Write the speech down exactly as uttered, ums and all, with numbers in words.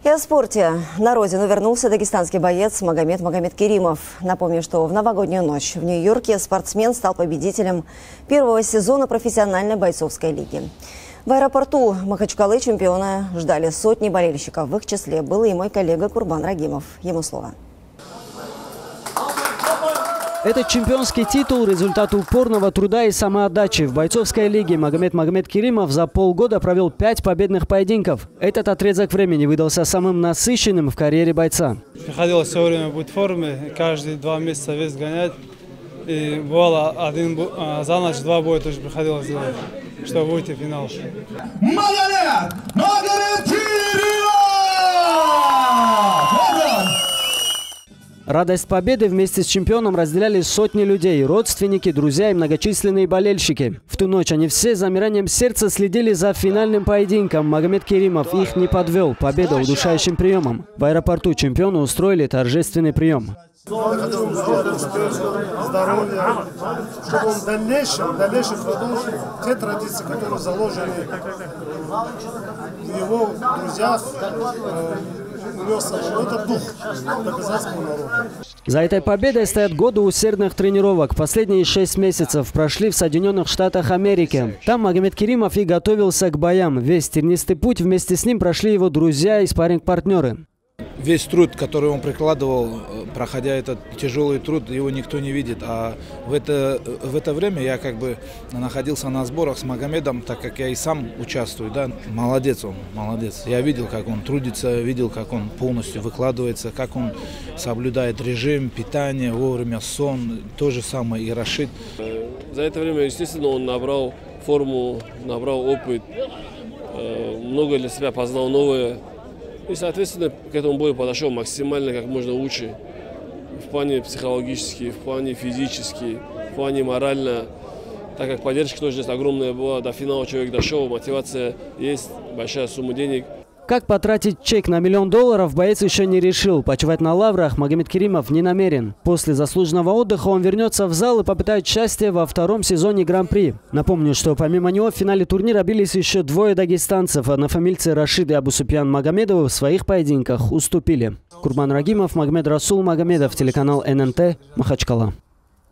И о спорте. На родину вернулся дагестанский боец Магомед Магомедкеримов. Напомню, что в новогоднюю ночь в Нью-Йорке спортсмен стал победителем первого сезона профессиональной бойцовской лиги. В аэропорту Махачкалы чемпиона ждали сотни болельщиков. В их числе был и мой коллега Курбан Рагимов. Ему слово. Этот чемпионский титул – результат упорного труда и самоотдачи. В бойцовской лиге Магомед Магомедкеримов за полгода провел пять победных поединков. Этот отрезок времени выдался самым насыщенным в карьере бойца. Приходилось все время быть в форме, каждые два месяца вес гонять. И бывало один, за ночь два боя тоже приходилось делать, чтобы выйти в финал. Магомед Магомедкеримов! Радость победы вместе с чемпионом разделяли сотни людей – родственники, друзья и многочисленные болельщики. В ту ночь они все с замиранием сердца следили за финальным поединком. Магомедкеримов их не подвел. Победа удушающим приемом. В аэропорту чемпиону устроили торжественный прием. Здоровья, чтобы он в дальнейшем, в дальнейшем продолжил те традиции, которые заложены в его друзьях, это дух дагестанского народа. За этой победой стоят годы усердных тренировок. Последние шесть месяцев прошли в Соединенных Штатах Америки. Там Магомедкеримов и готовился к боям. Весь тернистый путь вместе с ним прошли его друзья и спарринг-партнеры. Весь труд, который он прикладывал, проходя этот тяжелый труд, его никто не видит. А в это, в это время я как бы находился на сборах с Магомедом, так как я и сам участвую. Да? Молодец он, молодец. Я видел, как он трудится, видел, как он полностью выкладывается, как он соблюдает режим, питание, вовремя сон. То же самое и Рашид. За это время, естественно, он набрал форму, набрал опыт, много для себя познал новое. И, соответственно, к этому бою подошел максимально как можно лучше. В плане психологически, в плане физически, в плане морально. Так как поддержка тоже здесь огромная была, до финала человек дошел, мотивация есть, большая сумма денег. Как потратить чек на миллион долларов, боец еще не решил. Почивать на лаврах Магомедкеримов не намерен. После заслуженного отдыха он вернется в зал и попытает счастье во втором сезоне Гран-при. Напомню, что помимо него в финале турнира бились еще двое дагестанцев. Однофамильцы Рашид и Абусупьян Магомедовы в своих поединках уступили. Курбан Рагимов, Магомед Расул Магомедов, телеканал эн эн тэ, Махачкала.